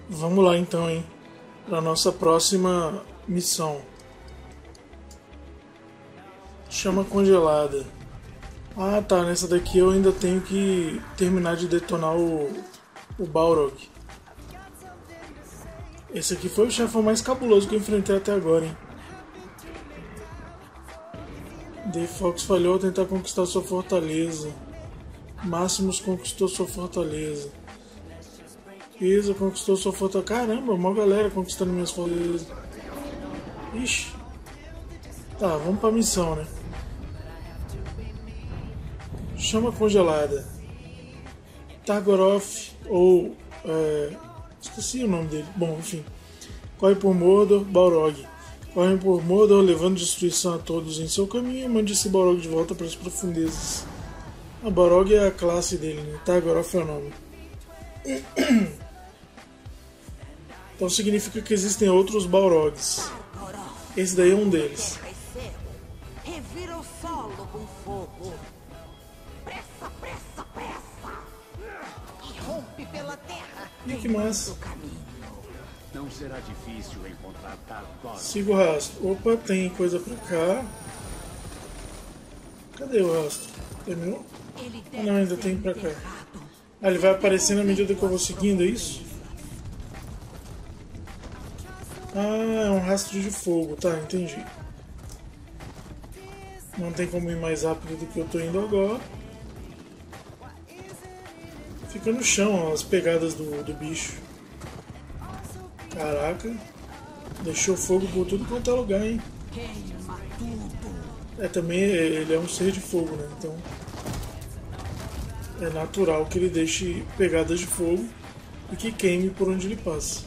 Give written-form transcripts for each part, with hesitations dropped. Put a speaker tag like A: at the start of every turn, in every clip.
A: Vamos lá então, hein? Para nossa próxima missão. Chama congelada. Ah tá, nessa daqui eu ainda tenho que terminar de detonar o Balrog. Esse aqui foi o chefão mais cabuloso que eu enfrentei até agora, hein? Dave Fox falhou ao tentar conquistar sua fortaleza. Máximos conquistou sua fortaleza. Pisa conquistou sua fortaleza. Caramba, uma galera conquistando minhas fortalezas. Ixi. Tá, vamos pra missão, né? Chama congelada. Targoroth ou... esqueci o nome dele. Bom, enfim. Corre por Mordor, Balrog. Correm por Mordor, levando destruição a todos em seu caminho. Mande esse Balrog de volta para as profundezas. A Balrog é a classe dele, né? Targoroth é o nome. Então significa que existem outros Balrogs. Esse daí é um deles.
B: Revira o solo com fogo. Pressa, pressa, pressa. E rompe pela terra.
A: E que massa.
C: Não será difícil encontrar Targoroth.
A: Siga o rastro. Opa, tem coisa pra cá. Cadê o rastro? Terminou? Ah, não, ainda tem pra cá. Ah, ele vai aparecendo à medida que eu vou seguindo, é isso? Ah, é um rastro de fogo, tá, entendi. Não tem como ir mais rápido do que eu tô indo agora. Fica no chão ó, as pegadas do bicho. Caraca. Deixou fogo por tudo quanto é lugar, hein? É, também ele é um ser de fogo, né? Então é natural que ele deixe pegadas de fogo e que queime por onde ele passa.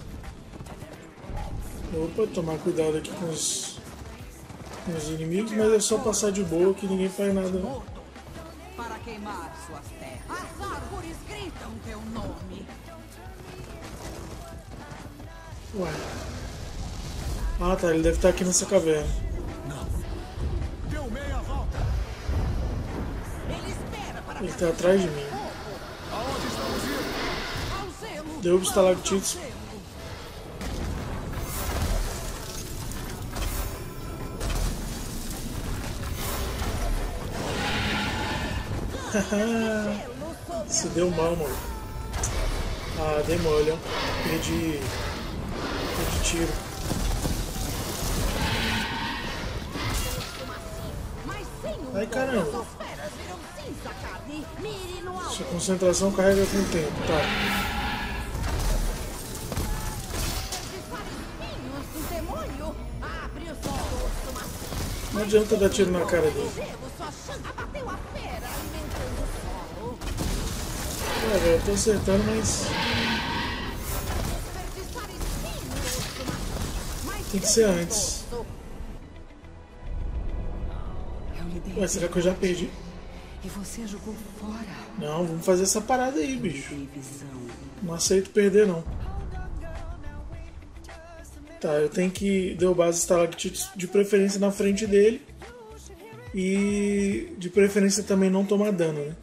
A: Opa, tomar cuidado aqui com os inimigos, mas é só passar de boa que ninguém faz nada, não.
B: Para queimar suas terras. As árvores gritam teu nome.
A: Ué. Ah tá, ele deve estar aqui nessa caverna.
C: Deu meia volta.
B: Ele espera para
A: Ele tá atrás de mim.
C: Aonde estamos indo?
B: ao zelo.
A: Derruba os estalactites. Se deu mal, mano. Ah, dei mole, ó. Perdi tiro.
B: Mas sem o
A: Ai, caramba.
B: as feras viram cinza, carne. Mire no alto.
A: Sua concentração carrega com o tempo, tá.
B: Espinhos do demônio. Abre os olhos, macio.
A: Não adianta dar tiro na cara dele.
B: Gelo, sua chance abateu a fera, alimentando o solo.
A: É, velho, eu tô acertando, mas
B: Desperdiçar espinhos, mas
A: tem que ser antes.
D: Eu lhe dei
A: Ué, será que eu já perdi?
D: e você jogou fora.
A: Não, vamos fazer essa parada aí, bicho.
D: Dei visão.
A: Não aceito perder, não. Tá, eu tenho que derrubar as estalactites de preferência na frente dele. E de preferência também não tomar dano, né?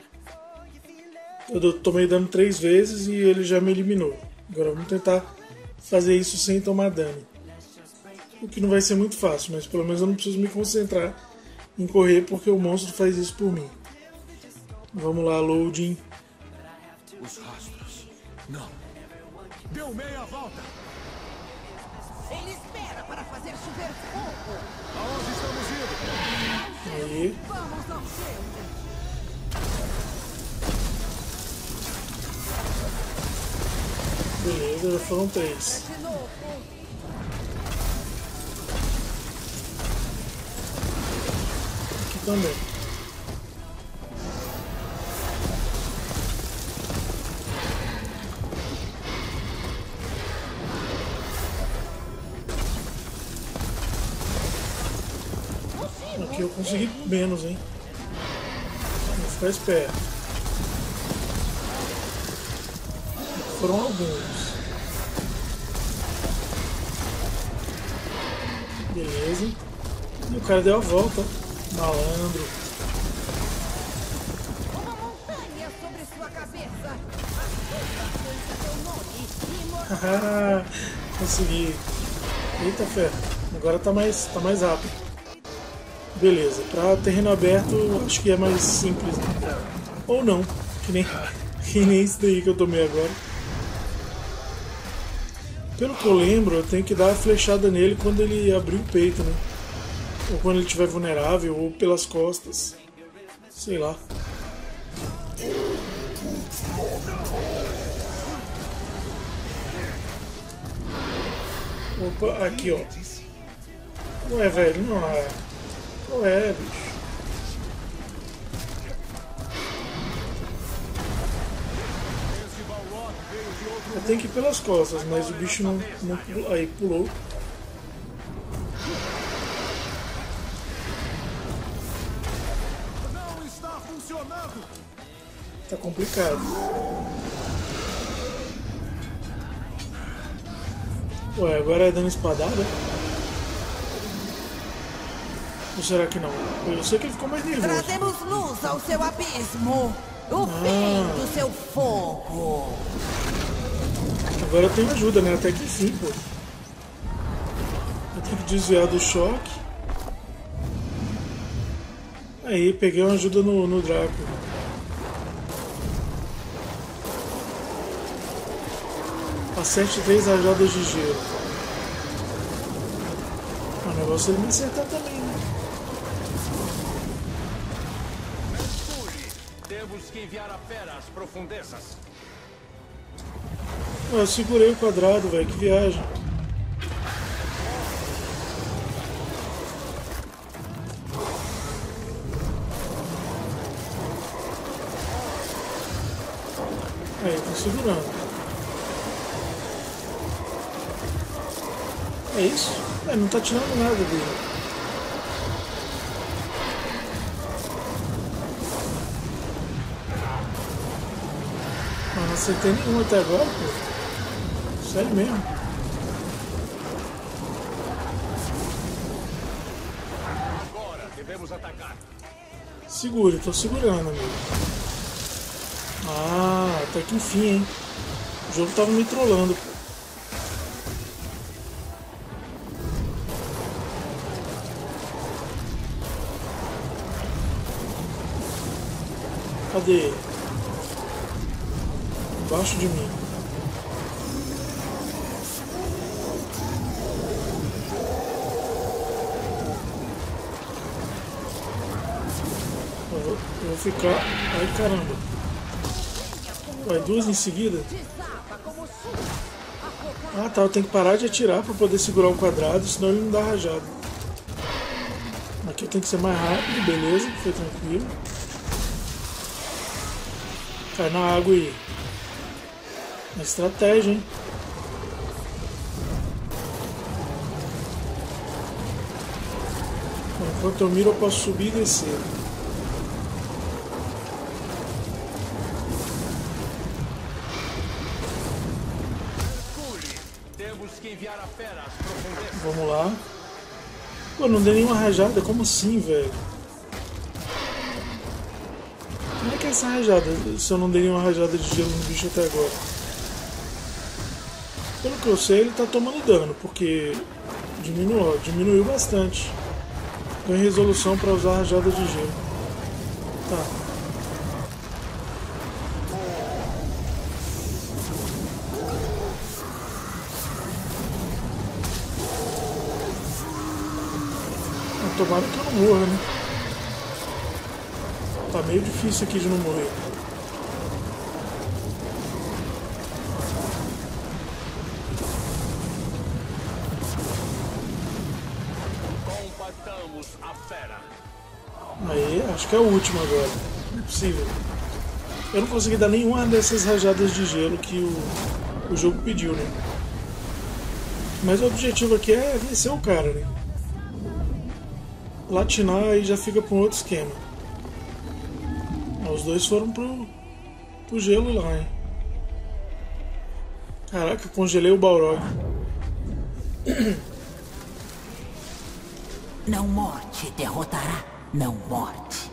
A: Eu tomei dano 3 vezes e ele já me eliminou. Agora vamos tentar fazer isso sem tomar dano. O que não vai ser muito fácil, mas pelo menos eu não preciso me concentrar em correr porque o monstro faz isso por mim. Vamos lá, loading.
C: Os rastros. Não. Deu meia volta.
B: ele espera para fazer chover fogo.
C: Aonde estamos indo?
A: Aí.
B: Vamos ao gelo.
A: Beleza, já foram 3.
B: De novo.
A: Aqui também. Aqui eu consegui menos, hein? Vou ficar esperto. Foram alguns. Beleza. E o cara deu a volta. Malandro.
B: Uma montanha sobre sua cabeça. As frutas do seu nome.
A: Consegui. Eita ferro. Agora tá mais rápido. Beleza. Pra terreno aberto, acho que é mais simples, né? Ou não. Que nem isso daí que eu tomei agora. Pelo que eu lembro, eu tenho que dar a flechada nele quando ele abrir o peito, né? Ou quando ele estiver vulnerável, ou pelas costas. Sei lá. Opa, aqui ó. Ué, velho, não é. Ué, bicho. Eu tenho que ir pelas costas, mas o bicho não aí pulou.
C: Não está funcionando.
A: Tá complicado. Ué, agora é dando espadada? Ou será que não? Eu sei que ele ficou mais nervoso.
B: Trazemos luz ao seu abismo. O fim do seu fogo.
A: Agora eu tenho ajuda, né? Até que enfim, pô. Eu tenho que desviar do choque. Aí, peguei uma ajuda no Draco. Acerte 3 rajadas de gelo. O negócio é ele me acertar também, né?
C: Temos que enviar a fera às profundezas.
A: Eu segurei o quadrado, velho, que viagem. Aí, tô segurando. É isso? É, não tá tirando nada dele. Mas não acertei nenhum até agora, pô. Sério mesmo.
C: Agora devemos atacar.
A: Segure, tô segurando, amigo. Ah, até que enfim, hein. O jogo tava me trollando, pô. Cadê ele? Embaixo de mim. Eu vou ficar... Ai, caramba. Vai, duas em seguida? Ah, tá. Eu tenho que parar de atirar para poder segurar o quadrado, senão ele não dá rajada. Aqui eu tenho que ser mais rápido, beleza. Foi tranquilo. Cai na água aí. Uma estratégia, hein? Enquanto eu miro, eu posso subir e descer.
C: Temos que enviar a fera às profundezas.
A: Vamos lá. Pô, não dei nenhuma rajada. Como assim, velho? Como é que é essa rajada? Se eu não dei nenhuma rajada de gelo no bicho até agora. Pelo que eu sei, ele tá tomando dano, porque diminuiu bastante. Ganhei resolução para usar rajada de gelo. Tá. Tomara que eu não morra, né? Tá meio difícil aqui de não morrer.
C: Combatamos a fera.
A: Aí, acho que é o último agora. Não é possível. Eu não consegui dar nenhuma dessas rajadas de gelo que o jogo pediu, né? Mas o objetivo aqui é vencer o cara, né? Latinar e já fica para um outro esquema. Os dois foram pro gelo lá, hein? Caraca, congelei o Balrog.
B: Não morte derrotará, não morte.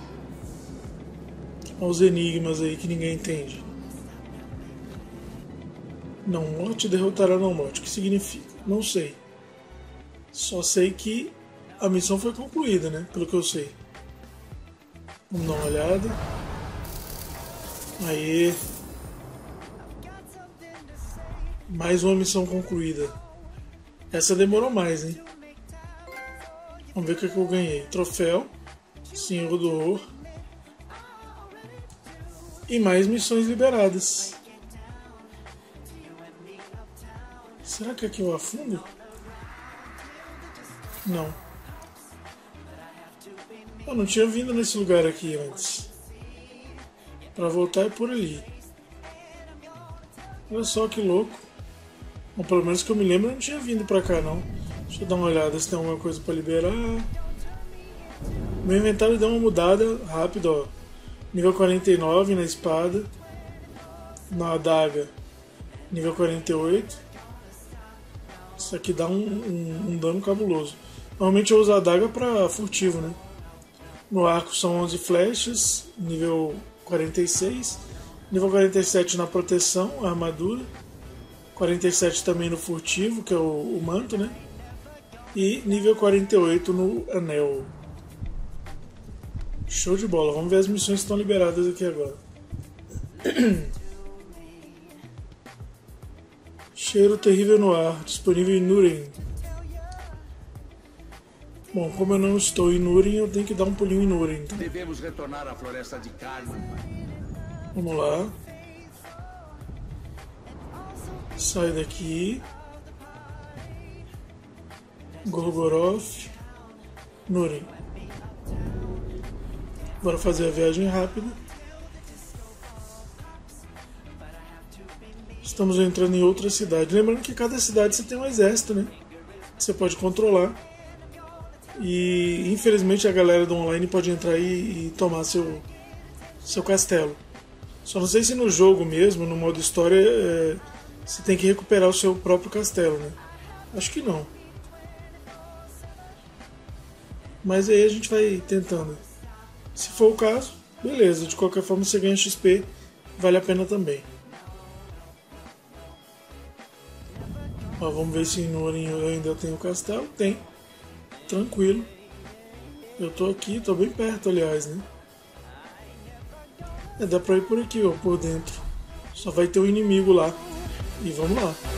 A: Olha os enigmas aí que ninguém entende. Não morte derrotará não morte. O que significa? Não sei. Só sei que a missão foi concluída, né? Pelo que eu sei. Vamos dar uma olhada. Aê! Mais uma missão concluída. Essa demorou mais, hein? Vamos ver o que eu ganhei. Troféu. Senhor do Horror. E mais missões liberadas. Será que aqui eu afundo? Não. Eu não tinha vindo nesse lugar aqui antes. Pra voltar é por ali. Olha só que louco. Bom, pelo menos que eu me lembro, eu não tinha vindo pra cá não. Deixa eu dar uma olhada se tem alguma coisa pra liberar. Meu inventário deu uma mudada rápida, ó. Nível 49 na espada. Na adaga, nível 48. Isso aqui dá um dano cabuloso. Normalmente eu uso a adaga pra furtivo, né? No arco são 11 flechas, nível 46. Nível 47 na proteção, a armadura. 47 também no furtivo, que é o manto, né? E nível 48 no anel. Show de bola. Vamos ver as missões que estão liberadas aqui agora. Cheiro terrível no ar, disponível em Nurem. Bom, como eu não estou em Nurem, eu tenho que dar um pulinho em Nurem. Então.
C: Devemos retornar à floresta de Carne.
A: Vamos lá. Sai daqui. Gorgoroth. Nurem. Bora fazer a viagem rápida. Estamos entrando em outra cidade. Lembrando que cada cidade você tem um exército, né? Você pode controlar. E infelizmente a galera do online pode entrar e tomar seu castelo. Só não sei se no jogo mesmo, no modo história, você tem que recuperar o seu próprio castelo, né? Acho que não. Mas aí a gente vai tentando. Se for o caso, beleza. De qualquer forma você ganha XP, vale a pena também. Ó, vamos ver se em Nurem eu ainda tenho o castelo. Tem. Tranquilo. Eu tô aqui, tô bem perto, aliás, né? Dá pra ir por aqui, ó, por dentro. Só vai ter um inimigo lá. E vamos lá.